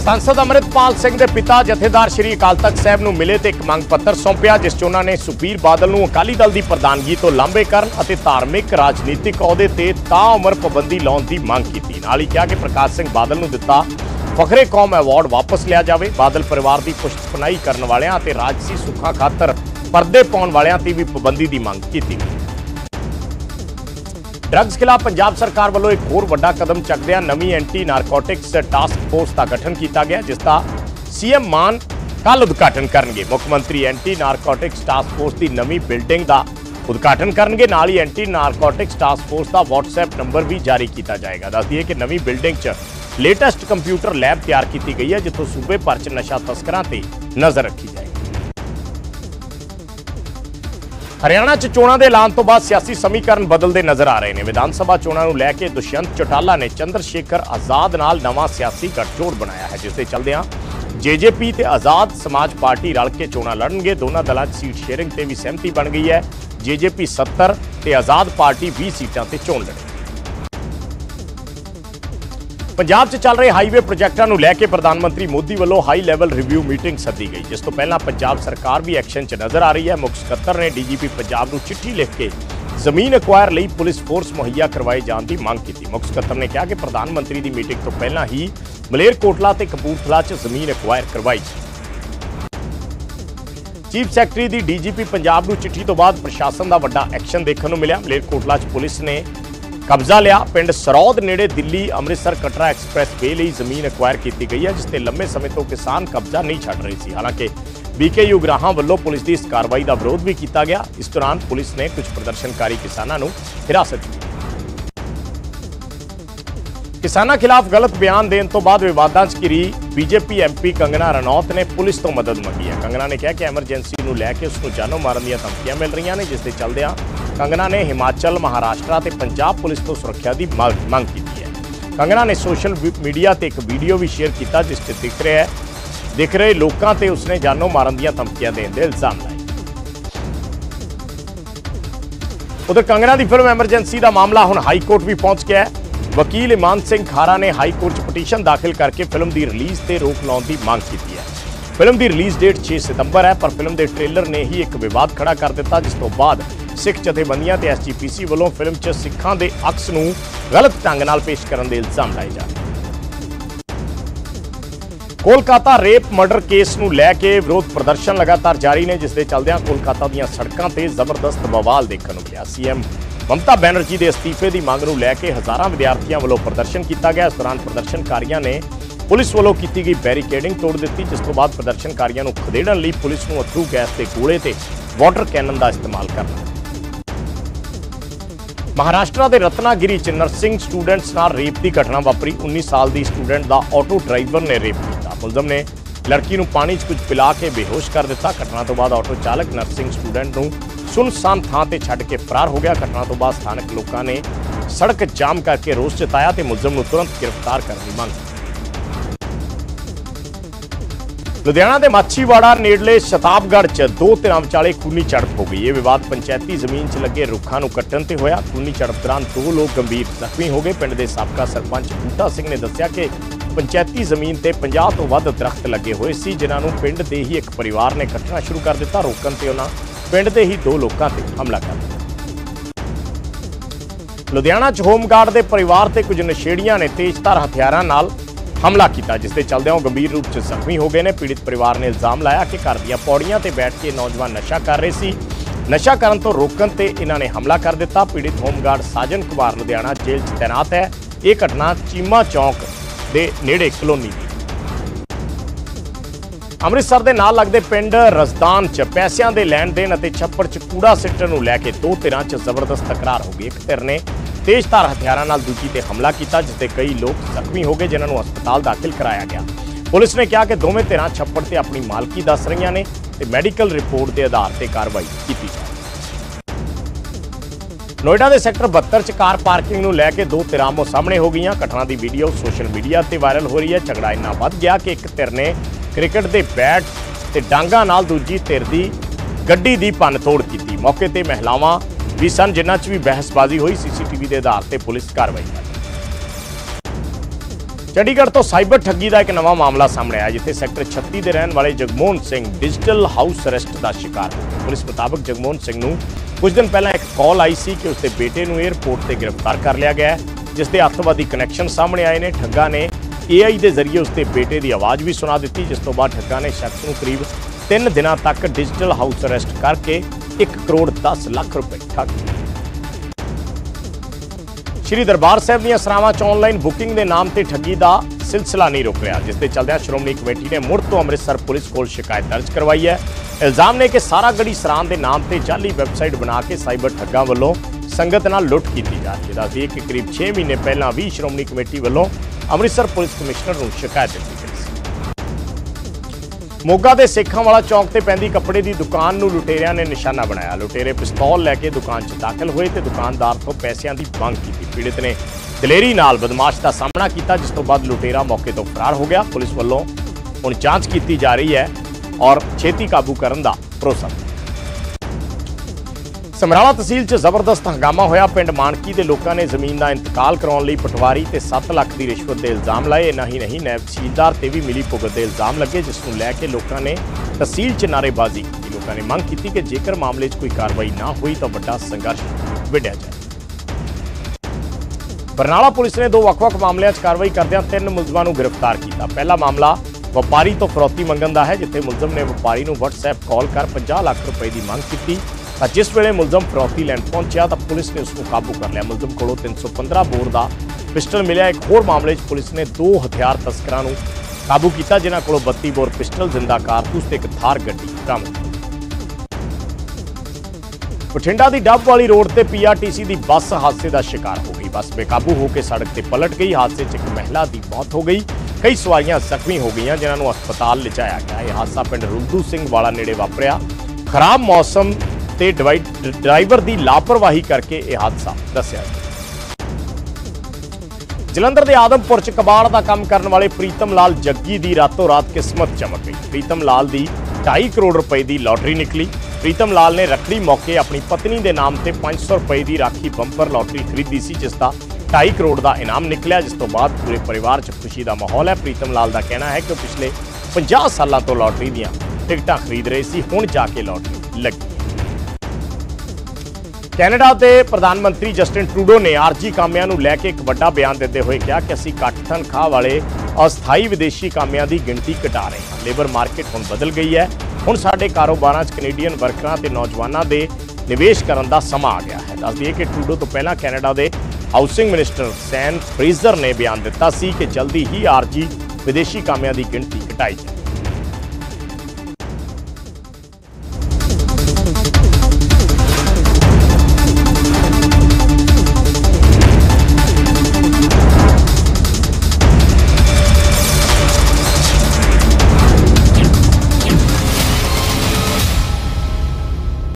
सांसद अमृतपाल सिंह के पिता जथेदार श्री अकाल तख्त साहब नूं मिले ते एक मंग पत्र सौंपिया, जिस च उन्होंने सुखबीर बादल नूं अकाली दल की प्रधानगी तो लांभे करन अते धार्मिक राजनीतिक अहुदे ते ताउमर पाबंदी लाउण की मंग की। नाल ही कहा कि प्रकाश सिंह बादल नूं दिता फखरे कौम अवार्ड वापस लिया जाए। बादल परिवार की पुष्टपनाई करने वालियां ते राजसी सुखां खातर परदे पाउण वालियां ते भी पाबंदी की मंग की। ड्रग्स खिलाफ पंजाब सरकार वालों एक होर वड्डा कदम चकदियां नवीं एंटी नारकोटिक्स टास्क फोर्स का गठन किया गया, जिसका सीएम मान कल उद्घाटन करेंगे। मुख्यमंत्री एंटी नारकोटिक्स टास्क फोर्स की नवीं बिल्डिंग का उद्घाटन करेंगे। नाल ही एंटी नारकोटिक्स टास्क फोर्स का WhatsApp नंबर भी जारी किया जाएगा। दस दिए कि नवीं बिल्डिंग च लेटेस्ट कंप्यूटर लैब तैयार की गई है, जिथों सूबे भर च नशा तस्करां ते नज़र रखी जाएगी। हरियाणा च चोणां दे ऐलान तो बाद सियासी समीकरण बदलते नजर आ रहे हैं। विधान सभा चोणां नूं लैके दुष्यंत चौटाला ने चंद्रशेखर आजाद नाल नवां सियासी गठजोड़ बनाया है, जिसके चलदिआं जेजेपी ते आजाद समाज पार्टी रल के चोणां लड़नगे। दोनों दलों सीट शेयरिंग ते भी सहमति बन गई है। जेजेपी 70 ते आजाद पार्टी 20 सीटां ते चोण लड़ेगी। पंजाब च चल रहे हाईवे प्रोजैक्टां नूं लैके प्रधानमंत्री मोदी वालों हाई लैवल रिव्यू मीटिंग सद्दी गई, जिस तो पहला पंजाब सरकार भी एक्शन च नजर आ रही है। मुख सकत्तर ने डीजीपी पंजाब नूं चिट्ठी लिख के जमीन अक्वायर लई पुलिस फोर्स मुहैया करवाए जाने की मांग की। मुख सकत्तर ने कहा कि प्रधानमंत्री की मीटिंग तो पहला ही मलेरकोटला ते कपूरथला च जमीन अक्वायर करवाई। चीफ सैकटरी की डीजीपी पंजाब नूं चिट्ठी तो बाद प्रशासन का वड्डा एक्शन देखने को मिला। मलेरकोटला च पुलिस ने कब्जा लिया। पिंड सरौद नेड़े दिल्ली अमृतसर कटरा एक्सप्रैस वे लिए जमीन अक्वायर की गई है, जिससे लंबे समय तो किसान कब्जा नहीं छड़ रहे थे। हालांकि BKU उगराहां वालों पुलिस की इस कार्रवाई का विरोध भी किया गया। इस दौरान पुलिस ने कुछ प्रदर्शनकारी किसानों को हिरासत में लिया। किसानों खिलाफ गलत बयान देने तो बाद विवादां च घिरी बीजेपी MP कंगना रनौत ने पुलिस तो मदद मंगी है। कंगना ने कहा कि एमरजेंसी नूं लैके उसनूं जानों मारन दी धमकियां मिल रही ने, जिसके चलदिआं कंगना ने हिमाचल महाराष्ट्र ते पंजाब पुलिस तो सुरक्षा की मांग की है। कंगना ने सोशल मीडिया ते एक वीडियो भी शेयर किया, जिस दिख रहे लोगों ते उसने जानों मारन दी धमकियां देने के इल्जाम लाए। उधर कंगना की फिल्म एमरजेंसी का मामला हुण हाई कोर्ट भी पहुंच गया है। वकील इमान सिंह खारा ने हाई कोर्ट च पटीशन दाखिल करके फिल्म की रिलीज़ से रोक लाने की मांग की है। फिल्म की रिलीज़ डेट 6 सितंबर है, पर फिल्म के ट्रेलर ने ही एक विवाद खड़ा कर दिता, जिस तो बाद सिख जथेबंदियां ते SGPC वालों फिल्म च सिखां दे अक्स नूं गलत ढंग नाल पेश करने के इल्जाम लाए जा रहे। कोलकाता रेप मर्डर केस नूं लैके विरोध प्रदर्शन लगातार जारी ने, जिसके चलदिआं कोलकाता दीआं सड़कां ते जबरदस्त बवाल देखने को मिला। CM ममता बैनर्जी के अस्तीफे की मांग नूं लैके हज़ारां विद्यार्थियों वालों प्रदर्शन किया गया। इस दौरान प्रदर्शनकारियों ने पुलिस वालों की गई बैरीकेडिंग तोड़ दी, जिस तो बाद प्रदर्शनकारियों को खदेड़न लई पुलिस नूं अथरू गैस के गोले ते वाटर कैनन का इस्तेमाल करना। महाराष्ट्र के रत्नागिरी च नर्सिंग स्टूडेंट्स नाल रेप की घटना वापरी। 19 साल की स्टूडेंट का ऑटो ड्राइवर ने रेप किया। मुलजम ने लड़की को पानी च कुछ पिला के बेहोश कर दिता। घटना तो बाद ऑटो चालक नर्सिंग स्टूडेंट को सुनसान थां ते छड्ड के फरार हो गया। घटना तो बाद स्थानक लोगों ने सड़क जाम करके रोष जताया तो मुलजम को तुरंत गिरफ्तार करने की मांग। लुधियाना के माछीवाड़ा नेड़ले शताबगढ़ च दो धिरां विचाले खूनी झड़प हो गई। ये विवाद पंचायती जमीन च लगे रुखां नूं कट्टण ते होया। खूनी झड़प दौरान 2 लोग गंभीर जख्मी हो गए। पिंड के साबका सरपंच बूटा सिंह ने दस्सिया कि पंचायती जमीन ते 50 तो वध दरख्त लगे हुए सी, जिन्हां नूं पिंड के ही एक परिवार ने कट्टना शुरू कर दिता। रोकण ते उन्हां पिंड के ही 2 लोगों ते हमला कर दिया। लुधियाना च होमगार्ड के परिवार ते कुछ नशेड़ियां ने तेजधार हथियारां नाल हमला किया, जिसके चलदिआं गंभीर रूप से जख्मी हो गए ने। पीड़ित परिवार ने इल्जाम लाया कि घर दीआं पौड़ियां ते बैठ के नौजवान नशा कर रहे सी। नशा करन तो रोकण ते इन्हां ने हमला कर दिता। पीड़ित होमगार्ड साजन कुमार लुधियाना जेल च तैनात है। यह घटना चीमा चौक के नेड़े कलोनी दी। अमृतसर के नाल लगते पिंड रसदान च पैसों के लैण देण अते छप्पड़ च कूड़ा सिੱਟਣ ਨੂੰ लैके 2 धिरां च जबरदस्त तकरार हो गई। एक धिर ने तेजधार हथियारों नाल दूजी ते हमला किया, जिससे कई लोग जख्मी हो गए, जिन्होंने अस्पताल दाखिल कराया गया। पुलिस ने कहा कि दोवें धिरां छप्पड़ से अपनी मालकी दस रही ने ते मैडिकल रिपोर्ट के आधार पर कार्रवाई की जाए। नोएडा के सैक्टर 72 च कार पार्किंग नूं लैके 2 धिरां आमो सामने हो गई। घटना की वीडियो सोशल मीडिया पर वायरल हो रही है। झगड़ा इन्ना वध गया कि एक धिर ने क्रिकेट के बैट ते डांगा नाल दूजी धिर की गड्डी की भन्न तोड़ की। मौके पर महिलावां भी सन, जिन्हां च भी बहसबाजी हुई। CCTV के आधार पर पुलिस कार्रवाई कर चंडीगढ़ तो साइबर ठगी का एक नवा मामला सामने आया, जिथे सैक्टर 36 के रहने वाले Jagmohan Singh digital house arrest का शिकार हो गए। पुलिस मुताबिक जगमोहन सिंह नूं कुछ दिन पहला एक कॉल आई सी कि उसके बेटे नूं एयरपोर्ट से गिरफ्तार कर लिया गया है, जिसके अतवादी कनैक्शन सामने आए ने। ठग्गा ने AI के जरिए उसके बेटे की आवाज़ भी सुना दी, जिस तो बाद ठग्गा ने शख्स नूं करीब 3 दिनों तक डिजिटल हाउस अरेस्ट करके 1 करोड़ 10 लाख रुपए ठग लिये। श्री दरबार साहब ਦੀਆਂ ਸਰਾਵਾਂ 'ਚ ऑनलाइन बुकिंग के नाम से ठगी का सिलसिला नहीं रुक रहा, जिसके चलदਿਆਂ श्रोमणी कमेटी ने मुड़ तो अमृतसर पुलिस को शिकायत दर्ज करवाई है। इल्जाम ने कि सारा गढ़ी सरान के नाम से जाली वैबसाइट बना के साइबर ठग्गां वालों संगत नाल लुट की जा रही है। दस दिए कि करीब 6 महीने पहला भी श्रोमणी कमेटी वालों अमृतसर पुलिस कमिश्नर को शिकायत दी गई। मोगा के सेखांवाला चौक से पैंदी कपड़े की दुकान को लुटेरिया ने निशाना बनाया। लुटेरे पिस्तौल लैके दुकान च दाखिल हुए तो दुकानदार तो पैसों की मंग की। पीड़ित ने दलेरी नाल बदमाश का सामना किया, जिस तो बाद लुटेरा मौके तो फरार हो गया। पुलिस वालों हुण जांच की जा रही है और छेती काबू करने का भरोसा। समराला तहसील च जबरदस्त हंगामा होया। पिंड मानकी के लोगों ने जमीन का इंतकाल कराने लई पटवारी ते 7 लाख की रिश्वत के इल्जाम लाए। इन्ना ही नहीं, नायब तहसीलदार ते भी मिली भुगत के इल्जाम लगे, जिसनूं लैके लोगों ने तहसील च नारेबाजी की। लोगों ने मंग की कि जेकर मामले च कोई कार्रवाई ना हुई तो बड़ा संघर्ष विढ़िया जाए। बरनाला पुलिस ने 2 ਵੱਖ-ਵੱਖ मामलों च कार्रवाई करदिआं 3 मुलजमां नूं गिरफ्तार किया। पहला मामला व्यापारी तो फरौती मंगण का है, जिथे मुलजम ने व्यापारी नूं WhatsApp कॉल कर 50 लाख रुपए की मंग की। जिस वेले मुलजम फरौती लैण पहुंचा तो पुलिस ने उसको काबू कर लिया। मुलजम कोलों 315 बोर का पिस्टल मिला। एक होर मामले पुलिस ने 2 हथियार तस्करां नूं काबू किया, जिन्हां कोलों 32 बोर पिस्टल, जिंदा कारतूस ते एक थार गड्डी बरामद। बठिंडा की डब वाली रोड से PRTC की बस हादसे का शिकार हो गई। बस बेकाबू होकर सड़क से पलट गई। हादसे एक महिला की मौत हो गई, कई सवारियां जख्मी हो गई, जिन्होंने अस्पताल लिजाया गया। यह हादसा पिंड रुलदू सिंह वाला नेड़े वापरिया। खराब मौसम ते ड्राइवर की लापरवाही करके यह हादसा दस्या। जलंधर के आदमपुर च कबाड़ का काम करने वाले प्रीतम लाल जग्गी की रातों रात किस्मत चमक गई। प्रीतम लाल की 2.5 करोड़ रुपए की लॉटरी निकली। प्रीतम लाल ने रखड़ी मौके अपनी पत्नी के नाम से 500 रुपए की राखी बंपर लॉटरी खरीदी सी, जिसका 2.5 करोड़ का इनाम निकलिया, जिस तो बाद पूरे परिवार च खुशी का माहौल है। प्रीतम लाल का कहना है कि पिछले 50 सालों तो लॉटरी दी टिकटां खरीद रहे सी, हुण जाके लॉटरी लगी। कैनेडा के प्रधानमंत्री जस्टिन ट्रूडो ने आरजी कामिਆਂ ਨੂੰ ਲੈ ਕੇ एक ਵੱਡਾ बयान देते हुए कहा कि ਅਸੀਂ ਘੱਟ तनख्वाह वाले अस्थाई विदेशी कामिਆਂ ਦੀ गिनती घटा रहे हैं। लेबर मार्केट हुण बदल गई है। हुण साडे कारोबारां 'ਚ कनेडियन वर्करां ते नौजवानों के निवेश करने का समा आ गया है। दस दिए कि ट्रूडो तो पहला कैनेडा के हाउसिंग मिनिस्टर सैम फ्रेजर ने बयान दिता सी कि जल्दी ही आरजी विदेशी कामिਆਂ ਦੀ गिनती घटाई जाए।